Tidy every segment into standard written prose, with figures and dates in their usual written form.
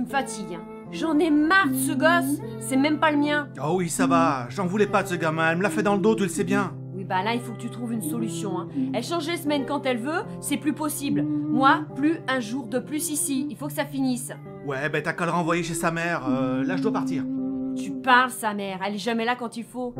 me fatigues. Hein. J'en ai marre de ce gosse, c'est même pas le mien. Oh oui, ça va, j'en voulais pas de ce gamin, elle me l'a fait dans le dos, tu le sais bien. Oui, bah là, il faut que tu trouves une solution. Hein. Elle change les semaines quand elle veut, c'est plus possible. Moi, plus un jour de plus ici, il faut que ça finisse. Ouais, ben t'as qu'à le renvoyer chez sa mère, là je dois partir. Tu parles, sa mère, elle est jamais là quand il faut.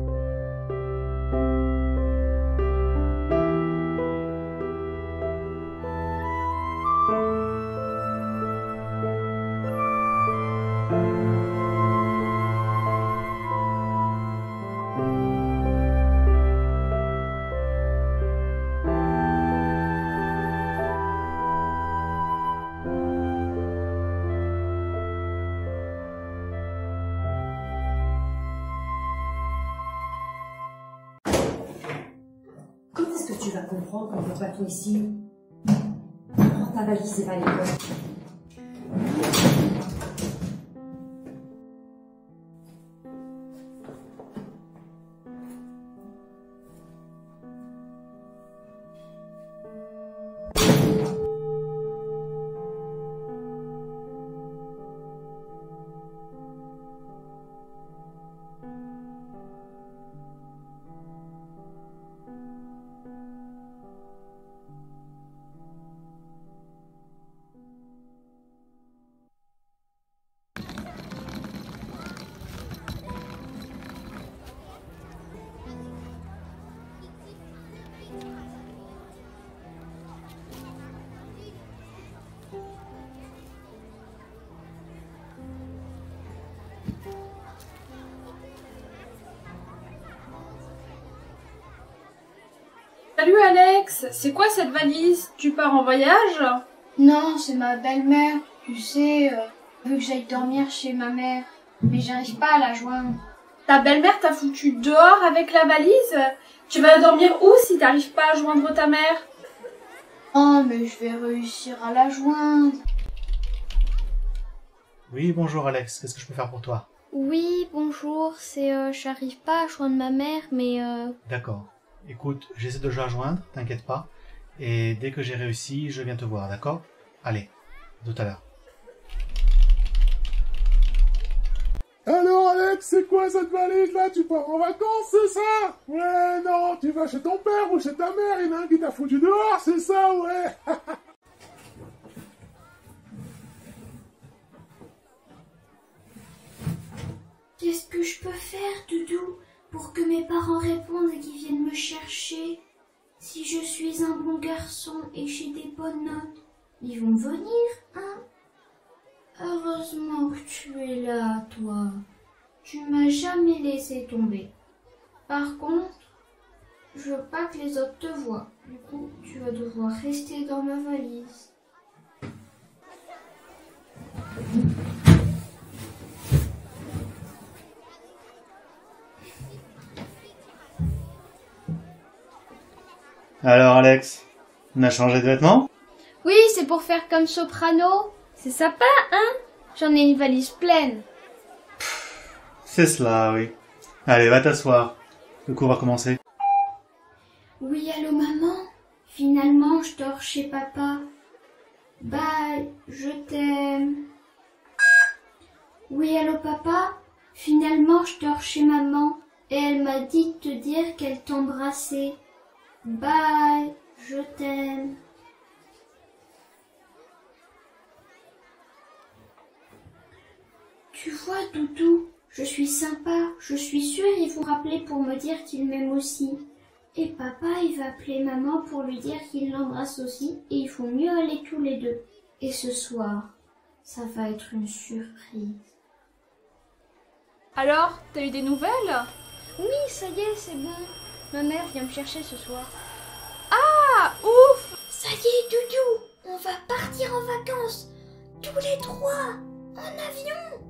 Quand est-ce que tu vas comprendre qu'on ne peut pas tout ici? Prends ta valise et va à l'école. Salut Alex, c'est quoi cette valise? Tu pars en voyage? Non, c'est ma belle-mère. Tu sais, elle veut que j'aille dormir chez ma mère. Mais j'arrive pas à la joindre. Ta belle-mère t'a foutu dehors avec la valise? Tu vas dormir où si t'arrives pas à joindre ta mère? Oh, mais je vais réussir à la joindre. Oui, bonjour Alex, qu'est-ce que je peux faire pour toi? Oui, bonjour, j'arrive pas à joindre ma mère, mais D'accord. Écoute, j'essaie de la joindre, t'inquiète pas. Et dès que j'ai réussi, je viens te voir, d'accord? Allez, à tout à l'heure. Alors Alex, c'est quoi cette valise là? Tu pars en vacances, c'est ça? Ouais, non, tu vas chez ton père ou chez ta mère, il y en a un qui t'a foutu dehors, c'est ça, ouais. qu'est-ce que je peux faire, Doudou, pour que mes parents répondent et qu'ils viennent me chercher? Si je suis un bon garçon et j'ai des bonnes notes, ils vont venir, hein? Heureusement que tu es là, toi. Tu m'as jamais laissé tomber. Par contre, je veux pas que les autres te voient. Du coup, tu vas devoir rester dans ma valise. Alors Alex, on a changé de vêtements? Oui, c'est pour faire comme Soprano. C'est sympa, hein? J'en ai une valise pleine. C'est cela, oui. Allez, va t'asseoir. Le cours va commencer. Oui, allô maman? Finalement, je dors chez papa. Bye, je t'aime. Oui, allô papa? Finalement, je dors chez maman. Et elle m'a dit de te dire qu'elle t'embrassait. Bye, je t'aime. Tu vois, Doudou, je suis sympa. Je suis sûre ils vont rappeler pour me dire qu'ils m'aiment aussi. Et papa, il va appeler maman pour lui dire qu'il l'embrasse aussi. Et il faut mieux aller tous les deux. Et ce soir, ça va être une surprise. Alors, t'as eu des nouvelles? Oui, ça y est, c'est bon. Ma mère vient me chercher ce soir. Ah, ouf! Ça y est, Doudou, on va partir en vacances. Tous les trois, en avion.